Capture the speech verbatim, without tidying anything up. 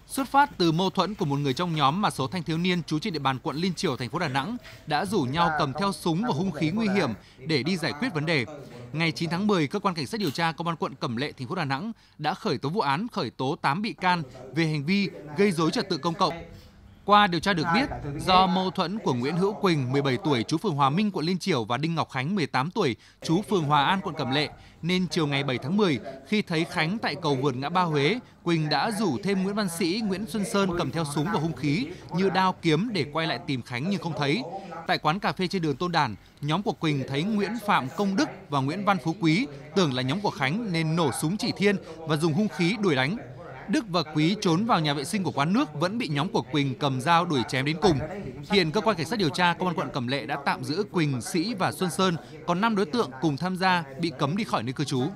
Xuất phát từ mâu thuẫn của một người trong nhóm mà số thanh thiếu niên trú trên địa bàn quận Liên Chiểu, thành phố Đà Nẵng đã rủ nhau cầm theo súng và hung khí nguy hiểm để đi giải quyết vấn đề. Ngày chín tháng mười, cơ quan cảnh sát điều tra công an quận Cẩm Lệ, thành phố Đà Nẵng đã khởi tố vụ án, khởi tố tám bị can về hành vi gây rối trật tự công cộng. Qua điều tra được biết, do mâu thuẫn của Nguyễn Hữu Quỳnh, mười bảy tuổi, trú phường Hòa Minh, quận Liên Chiểu và Đinh Ngọc Khánh, mười tám tuổi, trú phường Hòa An, quận Cẩm Lệ, nên chiều ngày bảy tháng mười, khi thấy Khánh tại cầu vượt ngã ba Huế, Quỳnh đã rủ thêm Nguyễn Văn Sĩ, Nguyễn Xuân Sơn cầm theo súng và hung khí như đao, kiếm để quay lại tìm Khánh nhưng không thấy. Tại quán cà phê trên đường Tôn Đản, nhóm của Quỳnh thấy Nguyễn Phạm Công Đức và Nguyễn Văn Phú Quý tưởng là nhóm của Khánh nên nổ súng chỉ thiên và dùng hung khí đuổi đánh. Đức và Quý trốn vào nhà vệ sinh của quán nước vẫn bị nhóm của Quỳnh cầm dao đuổi chém đến cùng. Hiện cơ quan cảnh sát điều tra công an quận Cẩm Lệ đã tạm giữ Quỳnh, Sĩ và Xuân Sơn, còn năm đối tượng cùng tham gia bị cấm đi khỏi nơi cư trú.